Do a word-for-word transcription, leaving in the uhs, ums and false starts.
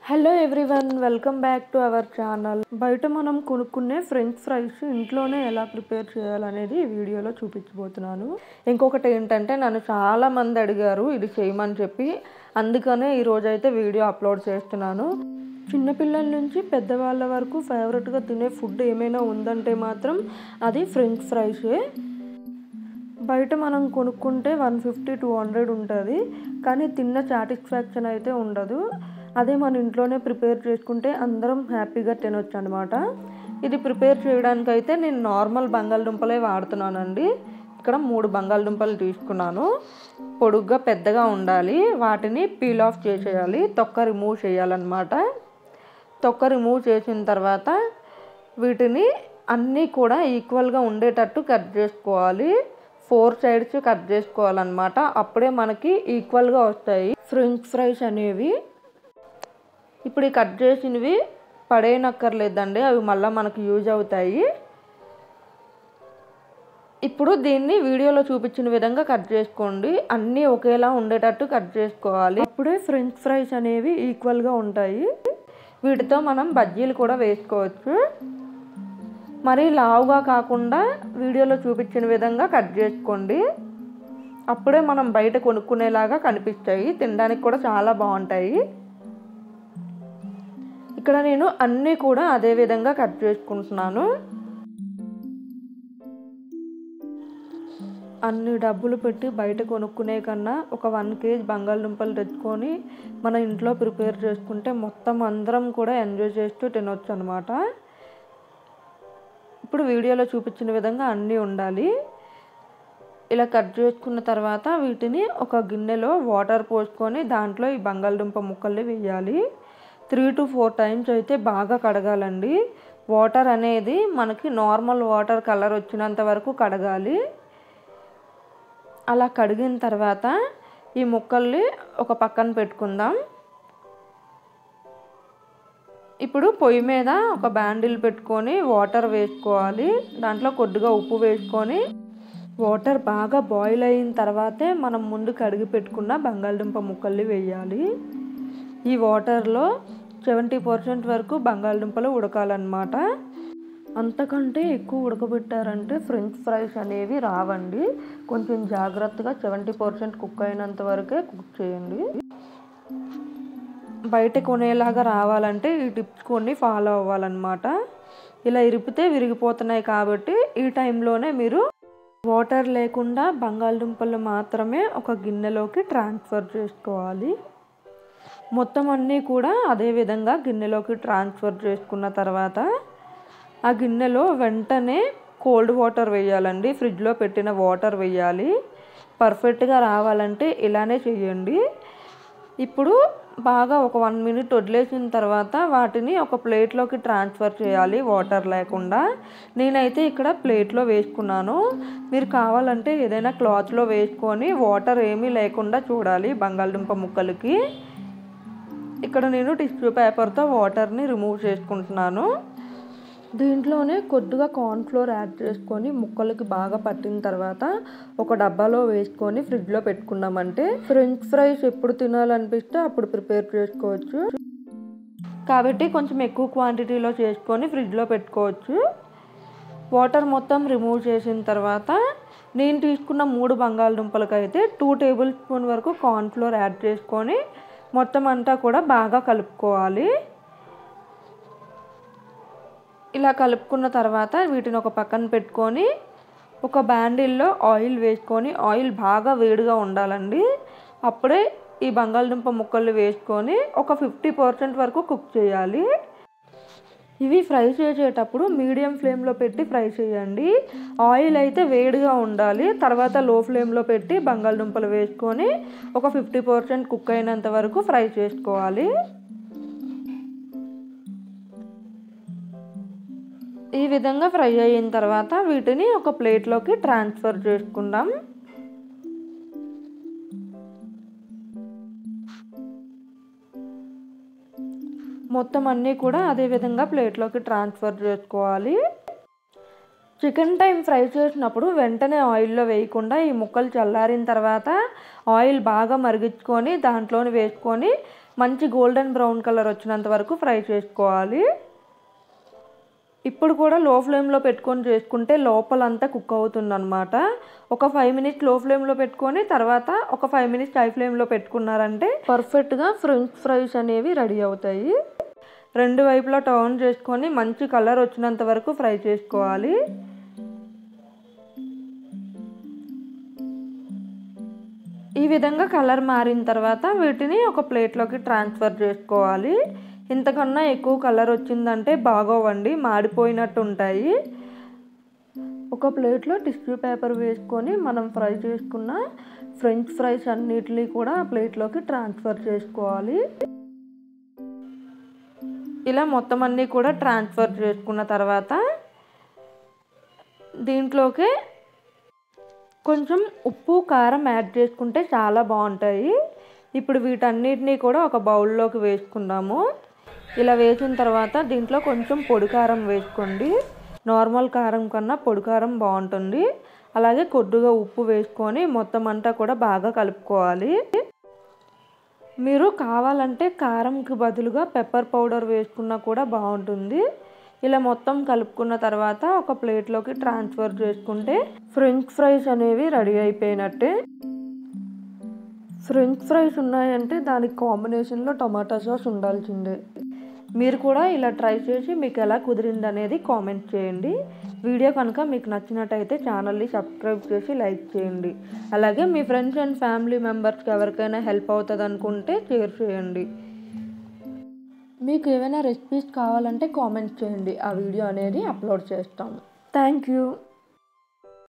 Hello everyone, welcome back to our channel. బయట మనం కొనుక్కునే ఫ్రెంచ్ ఫ్రైస్ ఇంట్లోనే ఎలా ప్రిపేర్ చేయాలనేది ఈ వీడియోలో చూపించబోతున్నాను. ఇంకొకటి ఏంటంటే నన్ను చాలామంది అడిగారు ఇది చేయమని చెప్పి, అందుకనే ఈరోజైతే వీడియో అప్లోడ్ చేస్తున్నాను. చిన్నపిల్లల నుంచి పెద్దవాళ్ళ వరకు ఫేవరెట్గా తినే ఫుడ్ ఏమైనా ఉందంటే మాత్రం అది ఫ్రెంచ్ ఫ్రైసే. బయట మనం కొనుక్కుంటే వన్ ఫిఫ్టీ టూ హండ్రెడ్ ఉంటుంది, కానీ తిన్న సాటిస్ఫాక్షన్ అయితే ఉండదు. అదే మన ఇంట్లోనే ప్రిపేర్ చేసుకుంటే అందరం హ్యాపీగా తినొచ్చు అనమాట. ఇది ప్రిపేర్ చేయడానికి అయితే నేను నార్మల్ బంగాళదుంపలే వాడుతున్నానండి. ఇక్కడ మూడు బంగాళదుంపలు తీసుకున్నాను. పొడుగ్గా పెద్దగా ఉండాలి. వాటిని పీల్ ఆఫ్ చేసేయాలి, తొక్క రిమూవ్ చేయాలన్నమాట. తొక్క రిమూవ్ చేసిన తర్వాత వీటిని అన్నీ కూడా ఈక్వల్గా ఉండేటట్టు కట్ చేసుకోవాలి. ఫోర్ సైడ్స్ కట్ చేసుకోవాలన్నమాట. అప్పుడే మనకి ఈక్వల్గా వస్తాయి ఫ్రెంచ్ ఫ్రైస్ అనేవి. ఇప్పుడు ఈ కట్ చేసినవి పడేయనక్కర్లేదండి, అవి మళ్ళీ మనకు యూజ్ అవుతాయి. ఇప్పుడు దీన్ని వీడియోలో చూపించిన విధంగా కట్ చేసుకోండి. అన్నీ ఒకేలా ఉండేటట్టు కట్ చేసుకోవాలి, అప్పుడే ఫ్రెంచ్ ఫ్రైస్ అనేవి ఈక్వల్గా ఉంటాయి. వీటితో మనం బజ్జీలు కూడా వేసుకోవచ్చు. మరీ లావుగా కాకుండా వీడియోలో చూపించిన విధంగా కట్ చేసుకోండి. అప్పుడే మనం బయట కొనుక్కునేలాగా కనిపిస్తాయి, తినడానికి కూడా చాలా బాగుంటాయి. ఇక్కడ నేను అన్నీ కూడా అదే విధంగా కట్ చేసుకుంటున్నాను. అన్ని డబ్బులు పెట్టి బయట కొనుక్కునే కన్నా ఒక వన్ కేజీ బంగాళదుంపలు తెచ్చుకొని మన ఇంట్లో ప్రిపేర్ చేసుకుంటే మొత్తం అందరం కూడా ఎంజాయ్ చేస్తూ తినొచ్చు అనమాట. ఇప్పుడు వీడియోలో చూపించిన విధంగా అన్నీ ఉండాలి. ఇలా కట్ చేసుకున్న తర్వాత వీటిని ఒక గిన్నెలో వాటర్ పోసుకొని దాంట్లో ఈ బంగాళదుంప ముక్కల్ని వేయాలి. త్రీ టు ఫోర్ టైమ్స్ అయితే బాగా కడగాలండి. వాటర్ అనేది మనకి నార్మల్ వాటర్ కలర్ వచ్చినంత వరకు కడగాలి. అలా కడిగిన తర్వాత ఈ ముక్కల్ని ఒక పక్కన పెట్టుకుందాం. ఇప్పుడు పొయ్యి మీద ఒక బాండిల్ పెట్టుకొని వాటర్ వేసుకోవాలి. దాంట్లో కొద్దిగా ఉప్పు వేసుకొని వాటర్ బాగా బాయిల్ అయిన తర్వాతే మనం ముందు కడిగి పెట్టుకున్న బంగాళదుంప ముక్కల్ని వేయాలి. ఈ వాటర్లో సెవెంటీ పర్సెంట్ వరకు బంగాళదుంపలు ఉడకాలన్నమాట. అంతకంటే ఎక్కువ ఉడకబెట్టారంటే ఫ్రెంచ్ ఫ్రైస్ అనేవి రావండి. కొంచెం జాగ్రత్తగా సెవెంటీ పర్సెంట్ కుక్ అయినంత వరకే కుక్ చేయండి. బయట కొనేలాగా రావాలంటే ఈ టిప్స్ కొన్ని ఫాలో అవ్వాలన్నమాట. ఇలా ఇరిపితే విరిగిపోతున్నాయి కాబట్టి ఈ టైంలోనే మీరు వాటర్ లేకుండా బంగాళదుంపలు మాత్రమే ఒక గిన్నెలోకి ట్రాన్స్ఫర్ చేసుకోవాలి. మొత్తం అన్నీ కూడా అదే విధంగా గిన్నెలోకి ట్రాన్స్ఫర్ చేసుకున్న తర్వాత ఆ గిన్నెలో వెంటనే కోల్డ్ వాటర్ వేయాలండి. ఫ్రిడ్జ్లో పెట్టిన వాటర్ వేయాలి. పర్ఫెక్ట్గా రావాలంటే ఇలానే చేయండి. ఇప్పుడు బాగా ఒక వన్ మినిట్ వదిలేసిన తర్వాత వాటిని ఒక ప్లేట్లోకి ట్రాన్స్ఫర్ చేయాలి వాటర్ లేకుండా. నేనైతే ఇక్కడ ప్లేట్లో వేసుకున్నాను. మీరు కావాలంటే ఏదైనా క్లాత్లో వేసుకొని వాటర్ ఏమీ లేకుండా చూడాలి బంగాళదుంప ముక్కలకి. ఇక్కడ నేను టిష్యూ పేపర్తో వాటర్ని రిమూవ్ చేసుకుంటున్నాను. దీంట్లోనే కొద్దిగా కార్న్ఫ్లోర్ యాడ్ చేసుకొని ముక్కలకి బాగా పట్టిన తర్వాత ఒక డబ్బాలో వేసుకొని ఫ్రిడ్జ్లో పెట్టుకున్నామంటే ఫ్రెంచ్ ఫ్రైస్ ఎప్పుడు తినాలనిపిస్తే అప్పుడు ప్రిపేర్ చేసుకోవచ్చు. కాబట్టి కొంచెం ఎక్కువ క్వాంటిటీలో చేసుకొని ఫ్రిడ్జ్లో పెట్టుకోవచ్చు. వాటర్ మొత్తం రిమూవ్ చేసిన తర్వాత నేను తీసుకున్న మూడు బంగాళదుంపలకైతే టూ టేబుల్ స్పూన్ వరకు కార్న్ఫ్లోర్ యాడ్ చేసుకొని మొత్తం అంతా కూడా బాగా కలుపుకోవాలి. ఇలా కలుపుకున్న తర్వాత వీటిని ఒక పక్కన పెట్టుకొని ఒక బాండిల్లో ఆయిల్ వేసుకొని, ఆయిల్ బాగా వేడిగా ఉండాలండి. అప్పుడే ఈ బంగాళదుంప ముక్కలు వేసుకొని ఒక ఫిఫ్టీ పర్సెంట్ వరకు కుక్ చేయాలి. ఇవి ఫ్రై చేసేటప్పుడు మీడియం ఫ్లేమ్లో పెట్టి ఫ్రై చేయండి. ఆయిల్ అయితే వేడిగా ఉండాలి. తర్వాత లో ఫ్లేమ్లో పెట్టి బంగాళదుంపలు వేసుకొని ఒక ఫిఫ్టీ పర్సెంట్ కుక్ అయినంత వరకు ఫ్రై చేసుకోవాలి. ఈ విధంగా ఫ్రై అయిన తర్వాత వీటిని ఒక ప్లేట్లోకి ట్రాన్స్ఫర్ చేసుకుందాం. మొత్తం అన్నీ కూడా అదే విధంగా ప్లేట్లోకి ట్రాన్స్ఫర్ చేసుకోవాలి. చికెన్ టైం ఫ్రై చేసినప్పుడు వెంటనే ఆయిల్లో వేయకుండా ఈ ముక్కలు చల్లారిన తర్వాత ఆయిల్ బాగా మరిగించుకొని దాంట్లోని వేసుకొని మంచి గోల్డెన్ బ్రౌన్ కలర్ వచ్చినంత వరకు ఫ్రై చేసుకోవాలి. ఇప్పుడు కూడా లో ఫ్లేమ్లో పెట్టుకొని చేసుకుంటే లోపలంతా కుక్ అవుతుందన్నమాట. ఒక ఫైవ్ మినిట్స్ లో ఫ్లేమ్లో పెట్టుకొని తర్వాత ఒక ఫైవ్ మినిట్స్ హై ఫ్లేమ్లో పెట్టుకున్నారంటే పర్ఫెక్ట్గా ఫ్రెంచ్ ఫ్రైస్ అనేవి రెడీ అవుతాయి. రెండు వైపులా టర్న్ చేసుకొని మంచి కలర్ వచ్చినంత వరకు ఫ్రై చేసుకోవాలి. ఈ విధంగా కలర్ మారిన తర్వాత వీటిని ఒక ప్లేట్లోకి ట్రాన్స్ఫర్ చేసుకోవాలి. ఇంతకన్నా ఎక్కువ కలర్ వచ్చిందంటే బాగోవండి, మాడిపోయినట్టు ఉంటాయి. ఒక ప్లేట్లో టిష్యూ పేపర్ వేసుకొని మనం ఫ్రై చేసుకున్న ఫ్రెంచ్ ఫ్రైస్ అన్నిటినీ కూడా ప్లేట్లోకి ట్రాన్స్ఫర్ చేసుకోవాలి. ఇలా మొత్తం అన్నీ కూడా ట్రాన్స్ఫర్ చేసుకున్న తర్వాత దీంట్లోకి కొంచెం ఉప్పు కారం యాడ్ చేసుకుంటే చాలా బాగుంటాయి. ఇప్పుడు వీటన్నిటినీ కూడా ఒక బౌల్లోకి వేసుకుందాము. ఇలా వేసిన తర్వాత దీంట్లో కొంచెం పొడి కారం వేసుకోండి. నార్మల్ కారం కన్నా పొడి కారం బాగుంటుంది. అలాగే కొద్దిగా ఉప్పు వేసుకొని మొత్తం అంతా కూడా బాగా కలుపుకోవాలి. మీరు కావాలంటే కారంకి బదులుగా పెప్పర్ పౌడర్ వేసుకున్నా కూడా బాగుంటుంది. ఇలా మొత్తం కలుపుకున్న తర్వాత ఒక ప్లేట్లోకి ట్రాన్స్ఫర్ చేసుకుంటే ఫ్రెంచ్ ఫ్రైస్ అనేవి రెడీ అయిపోయినట్టే. ఫ్రెంచ్ ఫ్రైస్ ఉన్నాయంటే దానికి కాంబినేషన్లో టమాటా సాస్ ఉండాల్సిందే. మీరు కూడా ఇలా ట్రై చేసి మీకు ఎలా కుదిరింది అనేది కామెంట్ చేయండి. వీడియో కనుక మీకు నచ్చినట్టయితే ఛానల్ని సబ్స్క్రైబ్ చేసి లైక్ చేయండి. అలాగే మీ ఫ్రెండ్స్ అండ్ ఫ్యామిలీ మెంబర్స్కి ఎవరికైనా హెల్ప్ అవుతుంది అనుకుంటే షేర్ చేయండి. మీకు ఏమైనా రెసిపీస్ కావాలంటే కామెంట్ చేయండి, ఆ వీడియో అనేది అప్లోడ్ చేస్తాము. Thank you.